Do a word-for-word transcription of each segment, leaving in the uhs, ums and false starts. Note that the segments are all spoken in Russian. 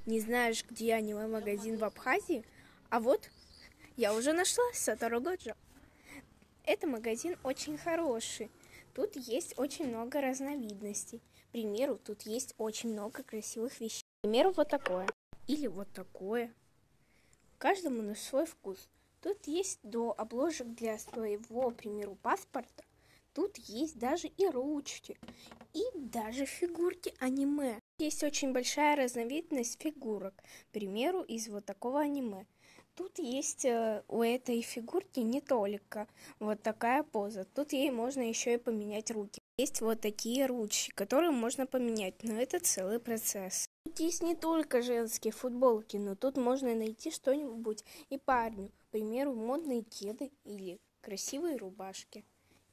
Не знаешь, где аниме-магазин в Абхазии? А вот, я уже нашла Сатору Годжо. Это магазин очень хороший. Тут есть очень много разновидностей. К примеру, тут есть очень много красивых вещей. К примеру, вот такое. Или вот такое. Каждому на свой вкус. Тут есть до обложек для своего, к примеру, паспорта. Тут есть даже и ручки, и даже фигурки аниме. Есть очень большая разновидность фигурок, к примеру, из вот такого аниме. Тут есть э, у этой фигурки не только вот такая поза, тут ей можно еще и поменять руки. Есть вот такие ручки, которые можно поменять, но это целый процесс. Тут есть не только женские футболки, но тут можно найти что-нибудь и парню, к примеру, модные кеды или красивые рубашки.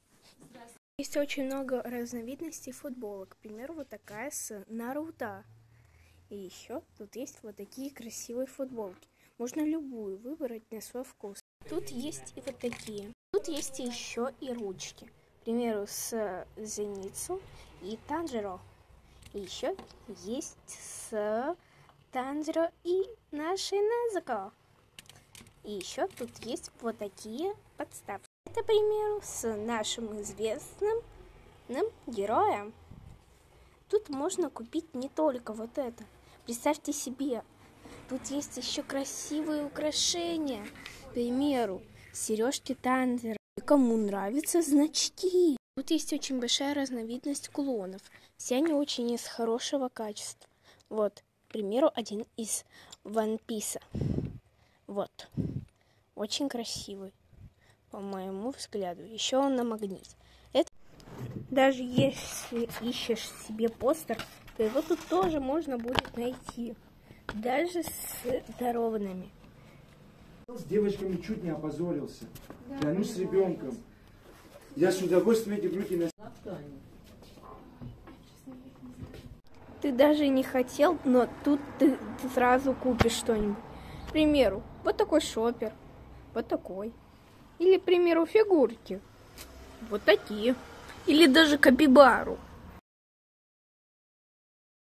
Есть очень много разновидностей футболок, к примеру, вот такая с Наруто. И еще тут есть вот такие красивые футболки. Можно любую выбрать на свой вкус. Тут есть и вот такие. Тут есть еще и ручки. К примеру, с Зеницу и Танжеро. И еще есть с Танжеро и нашей Незако. И еще тут есть вот такие подставки. Это, к примеру, с нашим известным героем. Тут можно купить не только вот это. Представьте себе, тут есть еще красивые украшения. К примеру, сережки Танжеро. Кому нравятся значки. Тут есть очень большая разновидность кулонов. Все они очень из хорошего качества. Вот, к примеру, один из One Piece. Вот. Очень красивый, по моему взгляду. Еще он на магните. Это... Даже если ищешь себе постер, то его тут тоже можно будет найти. Даже с дарованными. С девочками чуть не опозорился. Да, клянусь с ребенком. Я с удовольствием эти брюки носил. Ты даже не хотел, но тут ты сразу купишь что-нибудь. К примеру, вот такой шопер. Вот такой. Или, к примеру, фигурки. Вот такие. Или даже капибару.